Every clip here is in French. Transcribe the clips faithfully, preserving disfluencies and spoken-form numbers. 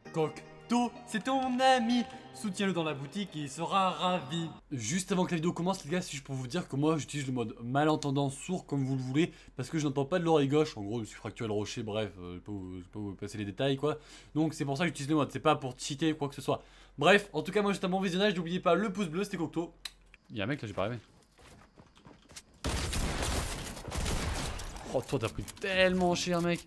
Cocteau, c'est ton ami. Soutiens-le dans la boutique et il sera ravi. Juste avant que la vidéo commence, les gars, si je peux vous dire que moi j'utilise le mode malentendant sourd comme vous le voulez, parce que je n'entends pas de l'oreille gauche. En gros, je me suis fracturé le rocher, bref, euh, je peux vous, je peux vous passer les détails quoi. Donc c'est pour ça que j'utilise le mode, c'est pas pour cheater ou quoi que ce soit. Bref, en tout cas, moi juste un bon visionnage, n'oubliez pas le pouce bleu, c'était Cocteau. Il y a un mec là, j'ai pas rêvé. Oh, toi t'as pris tellement cher, mec.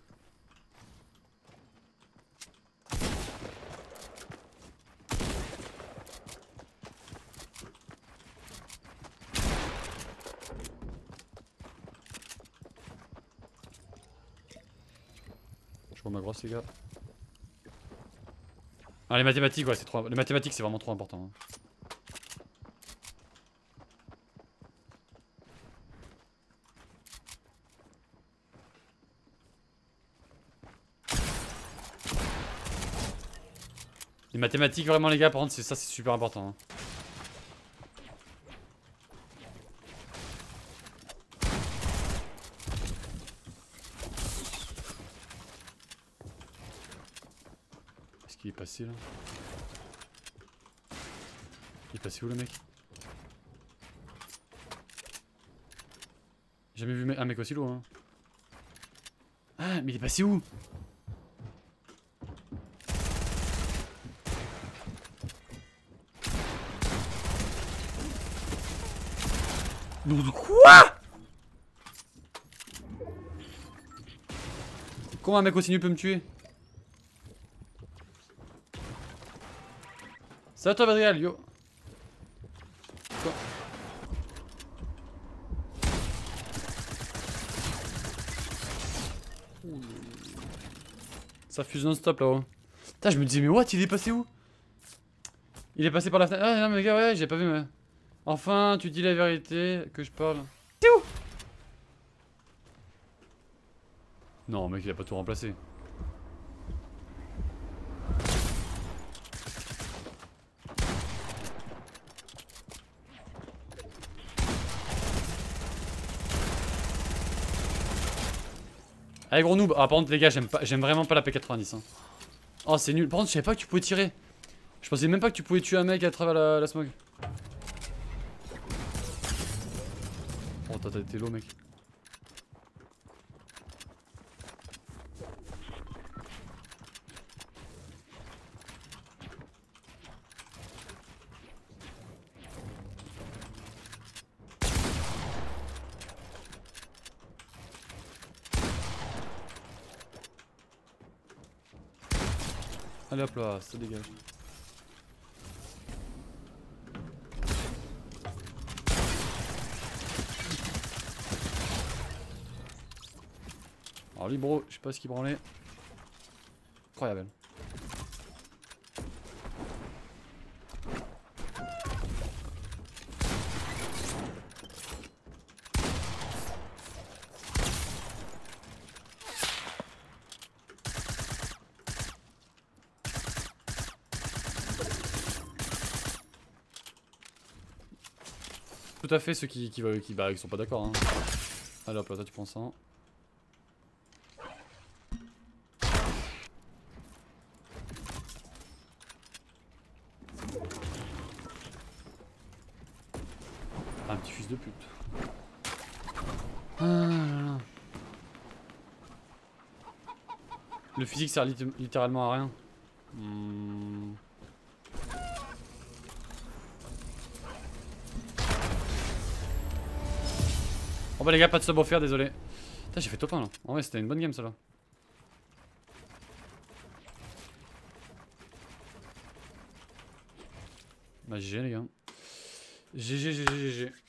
Je vois ma grosse, les gars. Ah, les mathématiques, ouais, c'est trop. Les mathématiques, c'est vraiment trop important. Hein. Les mathématiques, vraiment, les gars, par contre, c'est ça, c'est super important. Hein. Qu'est-ce qu'il est passé là? Il est passé où le mec? J'ai jamais vu un mec aussi lourd. Hein. Ah, mais il est passé où? Non, quoi? Comment un mec aussi nul peut me tuer? Ça va toi, Badriel, yo. Quoi? Ça fuse non-stop là-haut. Putain, je me disais, mais what? Il est passé où? Il est passé par la fenêtre. Ah non, mais gars, ouais, j'ai pas vu, mais. Enfin, tu dis la vérité, que je parle. T'es où? Non, mec, il a pas tout remplacé. Allez, gros noob. Ah, par contre, les gars, j'aime pas, j'aime vraiment pas la P quatre-vingt-dix. Hein. Oh, c'est nul. Par contre, je savais pas que tu pouvais tirer. Je pensais même pas que tu pouvais tuer un mec à travers la, la smog. Oh, t'as été low, mec. Allez hop là, ça dégage. Alors lui bro, je sais pas ce qu'il branlait. Incroyable. Tout à fait ceux qui, qui, qui, bah, qui sont pas d'accord. Hein. Allez hop là, toi tu prends ça. Un petit fils de pute. Ah là là. Le physique sert littéralement à rien. Hmm. Oh bah les gars, pas de sub offert, désolé. Putain, j'ai fait top un là. En vrai, c'était une bonne game ça là. Bah G G les gars. G G, G G, G G.